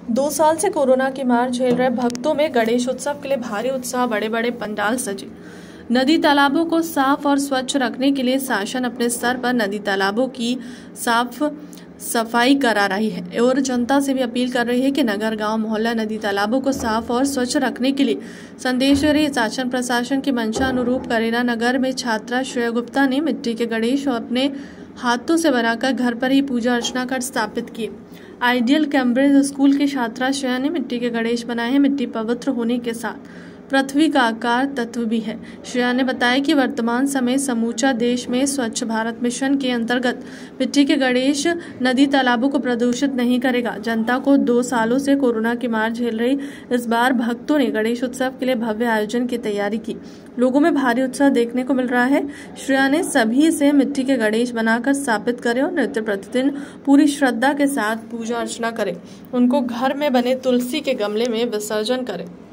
2 साल से कोरोना की मार झेल रहे भक्तों में गणेश उत्सव के लिए भारी उत्साह, बड़े बड़े पंडाल सजे। नदी तालाबों को साफ और स्वच्छ रखने के लिए शासन अपने स्तर पर नदी तालाबों की साफ सफाई करा रही है और जनता से भी अपील कर रही है कि नगर, गांव, मोहल्ला नदी तालाबों को साफ और स्वच्छ रखने के लिए संदेश दे रही। शासन प्रशासन की मंशा अनुरूप करेला नगर में छात्रा श्रेया गुप्ता ने मिट्टी के गणेश और अपने हाथों से बनाकर घर पर ही पूजा अर्चना कर स्थापित किए। आइडियल कैम्ब्रिज स्कूल की छात्रा श्रेया ने मिट्टी के गणेश बनाए हैं। मिट्टी पवित्र होने के साथ पृथ्वी का आकार तत्व भी है। श्रेया ने बताया कि वर्तमान समय समूचा देश में स्वच्छ भारत मिशन के अंतर्गत मिट्टी के गणेश नदी तालाबों को प्रदूषित नहीं करेगा। जनता को 2 सालों से कोरोना की मार झेल रही इस बार भक्तों ने गणेश उत्सव के लिए भव्य आयोजन की तैयारी की। लोगों में भारी उत्साह देखने को मिल रहा है। श्रेया ने सभी से मिट्टी के गणेश बनाकर स्थापित करें और नित्य प्रतिदिन पूरी श्रद्धा के साथ पूजा अर्चना करें। उनको घर में बने तुलसी के गमले में विसर्जन करें।